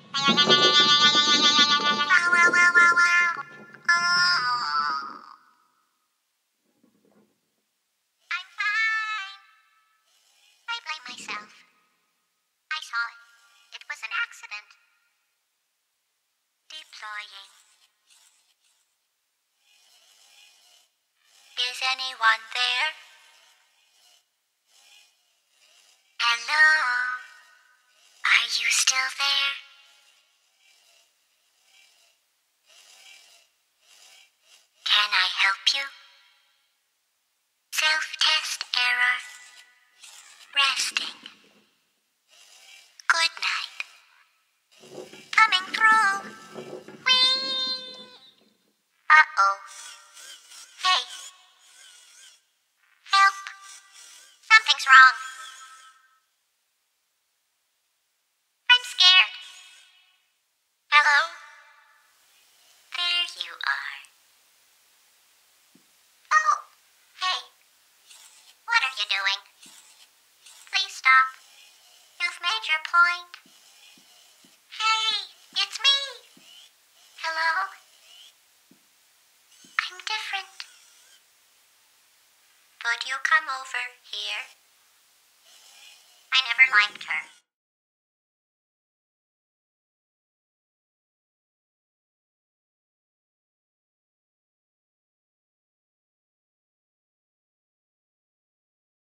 I'm fine. I blame myself. I saw it. It was an accident. Deploying. Is anyone there? Hello? Are you still there? Can I help you? Self-test error. Resting. Good night. Coming through. Whee! Uh-oh. Hey. Help. Something's wrong. I'm scared. Hello? There you are. Oh. Hey. What are you doing? Please stop. You've made your point. Hey, it's me. Hello? I'm different. Would you come over here? I never liked her.